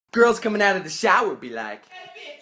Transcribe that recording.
Girls coming out of the shower be like,